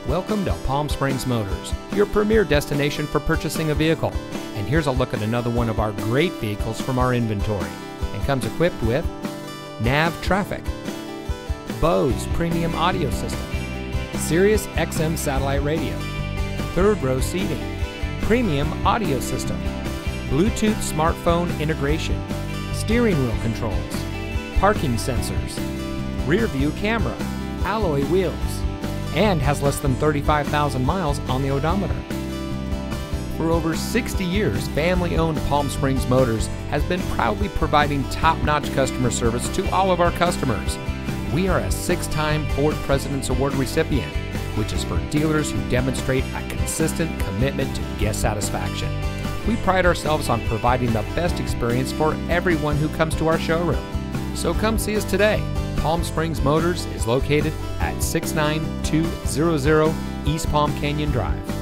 Welcome to Palm Springs Motors, your premier destination for purchasing a vehicle. And here's a look at another one of our great vehicles from our inventory. And comes equipped with nav traffic, Bose premium audio system, Sirius XM satellite radio, third row seating, premium audio system, Bluetooth smartphone integration, steering wheel controls, parking sensors, rear view camera, alloy wheels, and has less than 35,000 miles on the odometer. For over 60 years, family-owned Palm Springs Motors has been proudly providing top-notch customer service to all of our customers. We are a 6-time Ford President's Award recipient, which is for dealers who demonstrate a consistent commitment to guest satisfaction. We pride ourselves on providing the best experience for everyone who comes to our showroom. So come see us today. Palm Springs Motors is located at 69200 East Palm Canyon Drive.